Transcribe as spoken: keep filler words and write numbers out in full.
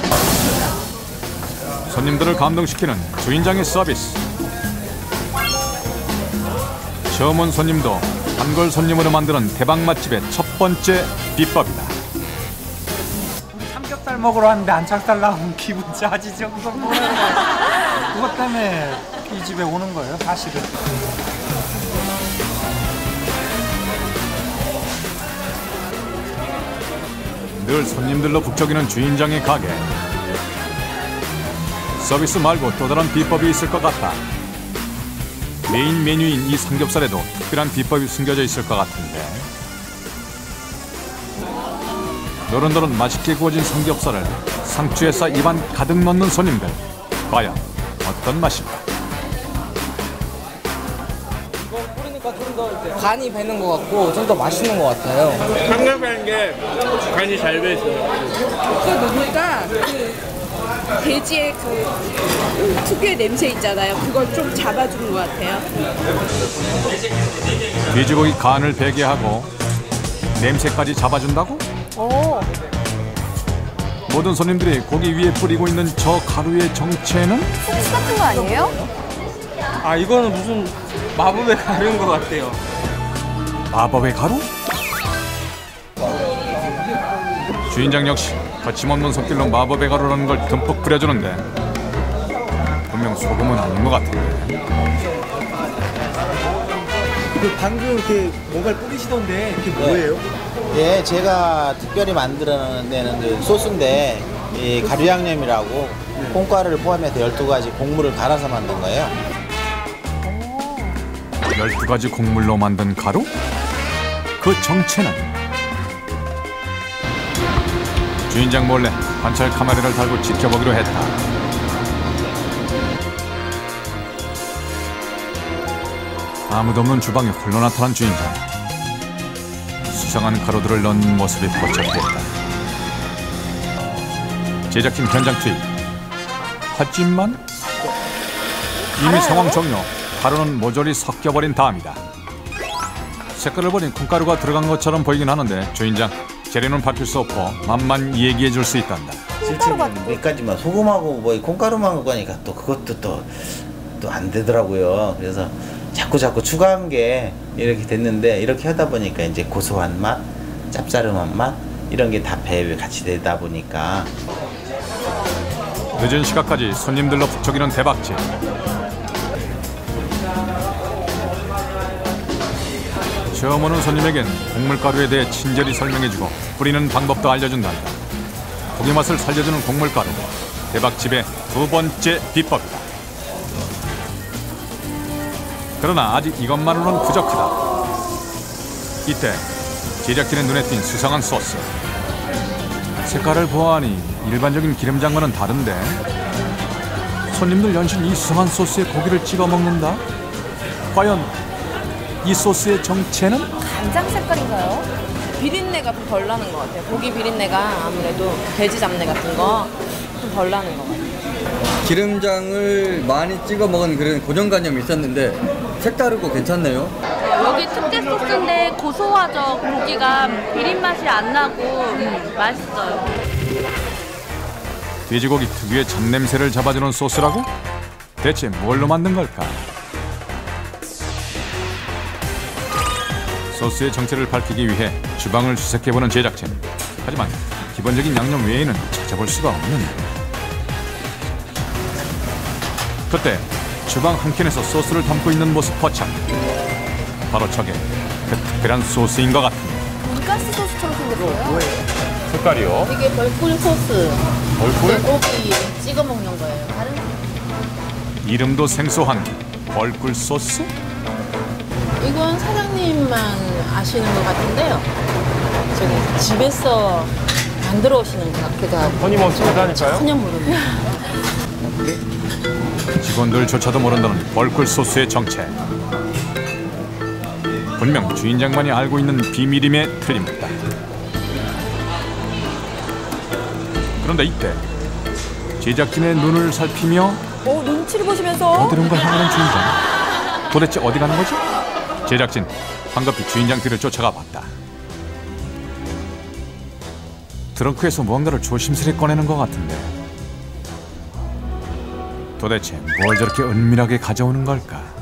손님들을 감동시키는 주인장의 서비스. 처음 온 손님도 단골 손님으로 만드는 대박 맛집의 첫 번째 비법이다. 삼겹살 먹으러 왔는데 안창살 나오면 기분 짜지죠. 그거 뭐예요? 그것 때문에 이 집에 오는 거예요, 사실은. 늘 손님들로 북적이는 주인장의 가게. 서비스 말고 또 다른 비법이 있을 것 같다. 메인 메뉴인 이 삼겹살에도 특별한 비법이 숨겨져 있을 것 같은데. 노릇노릇 맛있게 구워진 삼겹살을 상추에 싸 입안 가득 넣는 손님들. 과연 어떤 맛일까? 간이 배는 것 같고 좀 더 맛있는 것 같아요. 삼겹살인 게 간이 잘 배 있어요. 그 먹으니까 그 돼지의 그 특유의 냄새 있잖아요. 그걸 좀 잡아주는 것 같아요. 돼지고기 간을 배게 하고 냄새까지 잡아준다고? 오. 모든 손님들이 고기 위에 뿌리고 있는 저 가루의 정체는? 소스 같은 거 아니에요? 아 이거는 무슨 마법의 가루인 것 같아요. 마법의 가루? 주인장 역시 거침없는 손길로 마법의 가루라는 걸 듬뿍 뿌려주는데 분명 소금은 아닌 것 같은데. 그 방금 이렇게 뭔가를 뿌리시던데 그게 뭐예요? 예, 제가 특별히 만들어내는 그 소스인데 이 가루 양념이라고 콩가루를 포함해서 열두 가지 곡물을 갈아서 만든 거예요. 열두 가지 곡물로 만든 가루? 그 정체는? 주인장 몰래 관찰 카메라를 달고 지켜보기로 했다. 아무도 없는 주방에 홀로 나타난 주인장. 수상한 가루들을 넣은 모습이 포착됐다. 제작팀 현장 투입. 하지만 이미 상황 종료. 가루는 모조리 섞여버린 다음이다. 색깔을 버린 콩가루가 들어간 것처럼 보이긴 하는데 주인장, 재료는 밝힐 수 없고 맛만 얘기해 줄 수 있단다. 실제로는 몇 가지만 소금하고 뭐 콩가루만 먹으니까 또 그것도 또 또 안 되더라고요. 그래서 자꾸 자꾸 추가한 게 이렇게 됐는데 이렇게 하다 보니까 이제 고소한 맛, 짭짤한 맛 이런 게 다 배에 같이 되다 보니까. 늦은 시각까지 손님들로 북적이는 대박집. 처음 오는 손님에겐 곡물가루에 대해 친절히 설명해주고 뿌리는 방법도 알려준단다. 고기 맛을 살려주는 곡물가루. 대박집의 두 번째 비법이다. 그러나 아직 이것만으로는 부족하다. 이때 제작진의 눈에 띈 수상한 소스. 색깔을 보아하니 일반적인 기름장과는 다른데 손님들 연신 이 수상한 소스에 고기를 찍어 먹는다? 과연 이 소스의 정체는? 간장 색깔인가요? 비린내가 좀 덜 나는 것 같아요. 고기 비린내가 아무래도 돼지 잡내 같은 거 좀 덜 나는 것 같아요. 기름장을 많이 찍어 먹은 그런 고정관념이 있었는데 색다르고 괜찮네요. 여기 특제 소스인데 고소하죠. 고기가 비린 맛이 안 나고 음, 맛있어요. 돼지고기 특유의 잡냄새를 잡아주는 소스라고? 대체 뭘로 만든 걸까? 소스의 정체를 밝히기 위해 주방을 수색해보는 제작진. 하지만 기본적인 양념 외에는 찾아볼 수가 없는데. 그때 주방 한켠에서 소스를 담고 있는 모습 포착. 바로 저게 그 특별한 소스인 것 같은데. 돈가스 소스처럼 생겼어요. 뭐예요? 색깔이요? 이게 벌꿀 소스. 벌꿀? 고기 찍어 먹는 거예요. 다른 이름도 생소한 벌꿀 소스? 이건 사장님만 아시는 것 같은데요. 저기 집에서 만들어 오시는 것 같기도 하고. 끊임없이 하다니까요? 전혀 모릅니다. 직원들조차도 모른다는 벌꿀 소스의 정체. 분명 주인장만이 알고 있는 비밀임에 틀림없다. 그런데 이때 제작진의 눈을 살피며 오, 눈치를 보시면서 어디론가 향하는 주인장. 도대체 어디 가는 거지? 제작진 황급히 주인장 뒤를 쫓아가 봤다. 트렁크에서 무언가를 조심스레 꺼내는 것 같은데 도대체 뭘 저렇게 은밀하게 가져오는 걸까?